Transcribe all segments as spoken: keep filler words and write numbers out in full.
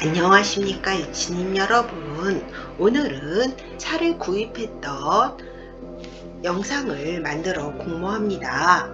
안녕하십니까 유치님 여러분. 오늘은 차를 구입했던 영상을 만들어 공모합니다.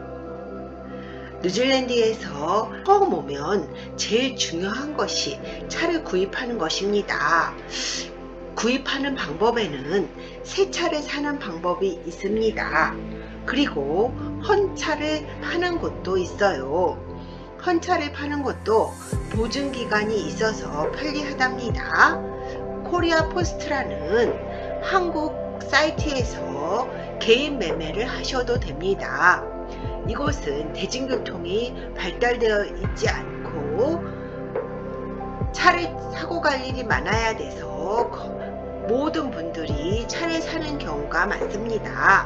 뉴질랜드에서 처음 오면 제일 중요한 것이 차를 구입하는 것입니다. 구입하는 방법에는 새 차를 사는 방법이 있습니다. 그리고 헌차를 파는 곳도 있어요. 헌차를 파는 것도 보증기간이 있어서 편리하답니다. 코리아 포스트라는 한국 사이트에서 개인 매매를 하셔도 됩니다. 이곳은 대중교통이 발달되어 있지 않고 차를 사고 갈 일이 많아야 돼서 모든 분들이 차를 사는 경우가 많습니다.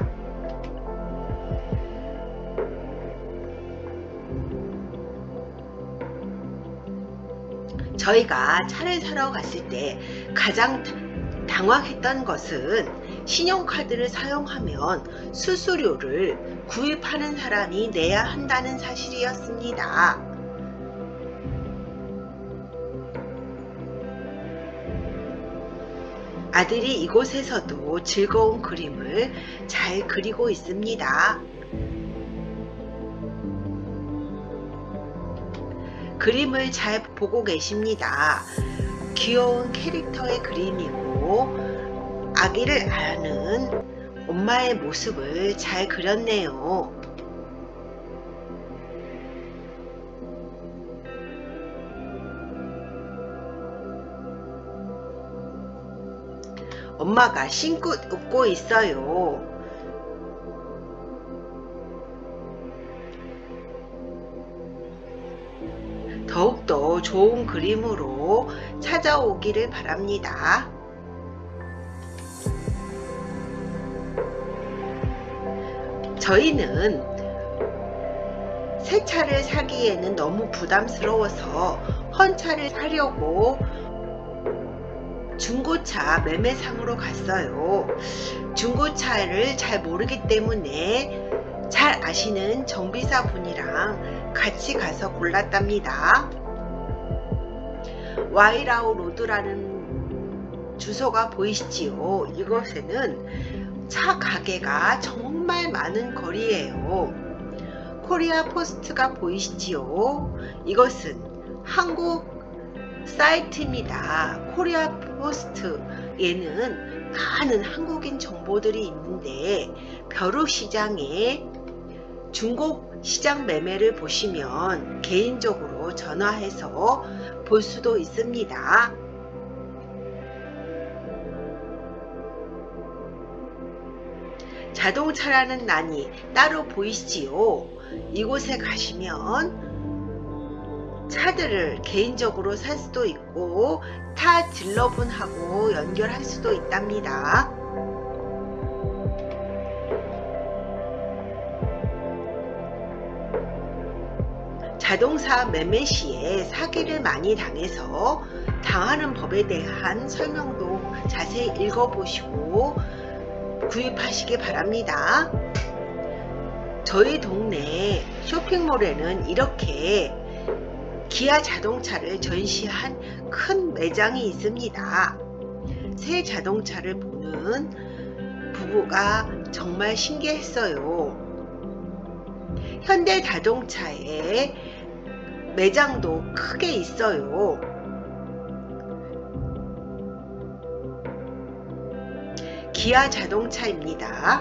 저희가 차를 사러 갔을 때 가장 당황했던 것은 신용카드를 사용하면 수수료를 구입하는 사람이 내야 한다는 사실이었습니다. 아들이 이곳에서도 즐거운 그림을 잘 그리고 있습니다. 그림을 잘 보고 계십니다. 귀여운 캐릭터의 그림이고 아기를 안는 엄마의 모습을 잘 그렸네요. 엄마가 신고 웃고 있어요. 더욱더 좋은 그림으로 찾아오기를 바랍니다. 저희는 새 차를 사기에는 너무 부담스러워서 헌차를 사려고 중고차 매매상으로 갔어요. 중고차를 잘 모르기 때문에 잘 아시는 정비사 분이랑 같이 가서 골랐답니다. 와이라우 로드라는 주소가 보이시지요? 이곳에는 차 가게가 정말 많은 거리예요. 코리아 포스트가 보이시지요? 이것은 한국 사이트입니다. 코리아 포스트에는 많은 한국인 정보들이 있는데 벼룩시장에 중고시장 매매를 보시면 개인적으로 전화해서 볼 수도 있습니다. 자동차라는 난이 따로 보이시지요? 이곳에 가시면 차들을 개인적으로 살 수도 있고 타 딜러분하고 연결할 수도 있답니다. 자동차 매매 시에 사기를 많이 당해서 당하는 법에 대한 설명도 자세히 읽어보시고 구입하시기 바랍니다. 저희 동네 쇼핑몰에는 이렇게 기아 자동차를 전시한 큰 매장이 있습니다. 새 자동차를 보는 부부가 정말 신기했어요. 현대 자동차에 매장도 크게 있어요. 기아 자동차입니다.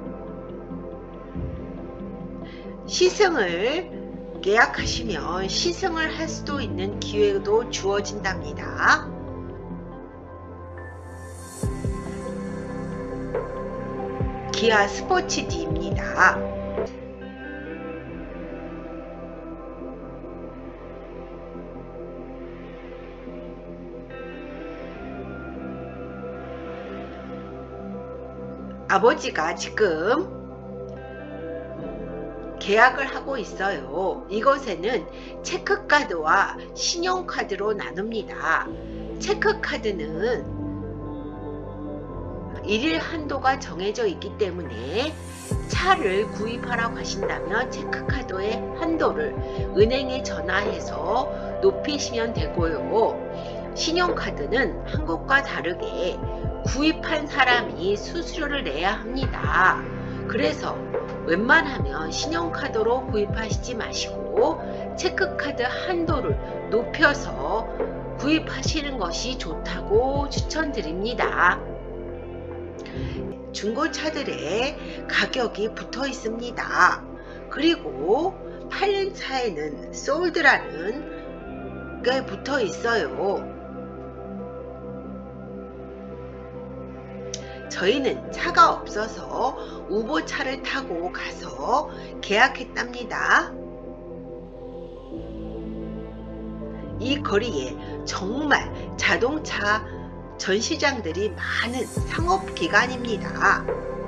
시승을 예약하시면 시승을 할 수도 있는 기회도 주어진답니다. 기아 스포츠디입니다. 아버지가 지금 계약을 하고 있어요. 이것에는 체크카드와 신용카드로 나눕니다. 체크카드는 일일 한도가 정해져 있기 때문에 차를 구입하라고 하신다면 체크카드의 한도를 은행에 전화해서 높이시면 되고요. 신용카드는 한국과 다르게 구입한 사람이 수수료를 내야 합니다. 그래서 웬만하면 신용카드로 구입하시지 마시고 체크카드 한도를 높여서 구입하시는 것이 좋다고 추천드립니다. 중고차들의 가격이 붙어 있습니다. 그리고 팔린 차에는 솔드라는 게 붙어 있어요. 저희는 차가 없어서 우버차를 타고 가서 계약했답니다. 이 거리에 정말 자동차 전시장들이 많은 상업기관입니다.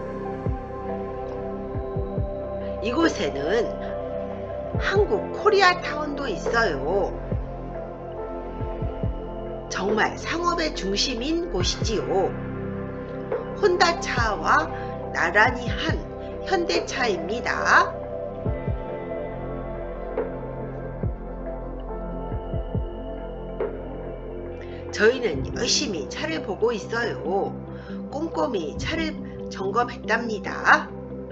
이곳에는 한국 코리아타운도 있어요. 정말 상업의 중심인 곳이지요. 혼다차와 나란히 한 현대차입니다. 저희는 열심히 차를 보고 있어요. 꼼꼼히 차를 점검했답니다.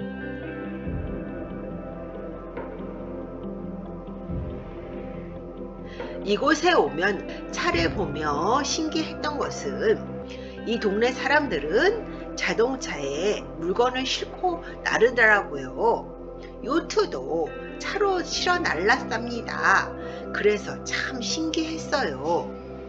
이곳에 오면 차를 보며 신기했던 것은 이 동네 사람들은 자동차에 물건을 싣고 나르더라고요. 요트도 차로 실어 날랐답니다. 그래서 참 신기했어요.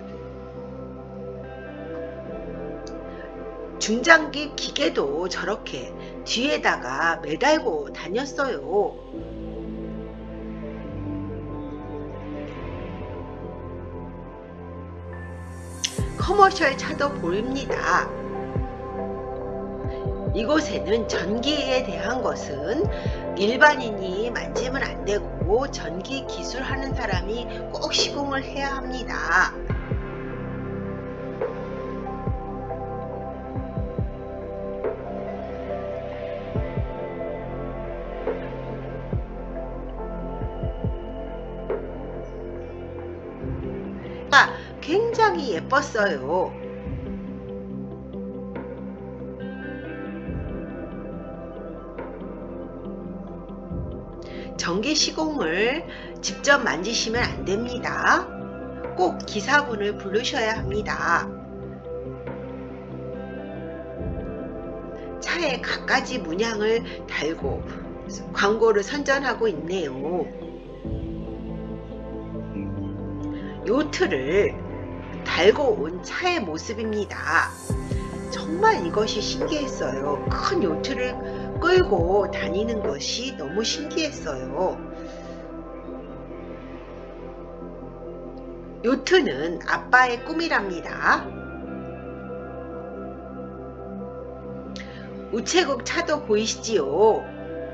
중장기 기계도 저렇게 뒤에다가 매달고 다녔어요. 커머셜 차도 보입니다. 이곳에는 전기에 대한 것은 일반인이 만지면 안 되고 전기 기술하는 사람이 꼭 시공을 해야 합니다. 굉장히 예뻤어요. 전기 시공을 직접 만지시면 안 됩니다. 꼭 기사분을 부르셔야 합니다. 차에 갖가지 문양을 달고 광고를 선전하고 있네요. 요트를 달고 온 차의 모습입니다. 정말 이것이 신기했어요. 큰 요트를 끌고 다니는 것이 너무 신기했어요. 요트는 아빠의 꿈이랍니다. 우체국 차도 보이시지요?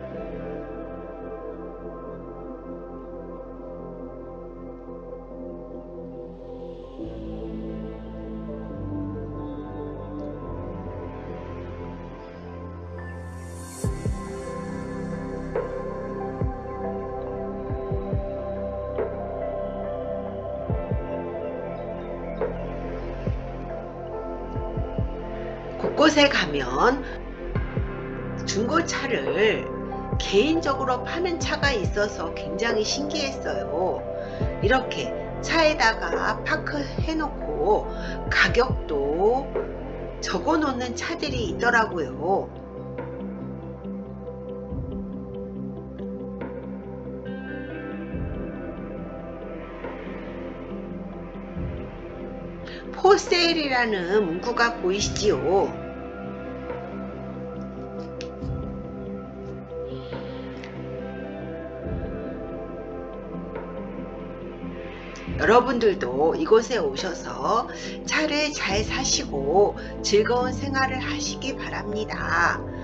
곳곳에 가면 중고차를 개인적으로 파는 차가 있어서 굉장히 신기했어요. 이렇게 차에다가 파크해 놓고 가격도 적어 놓는 차들이 있더라고요. 포세일이라는 문구가 보이시지요? 여러분들도 이곳에 오셔서 차를 잘 사시고 즐거운 생활을 하시기 바랍니다.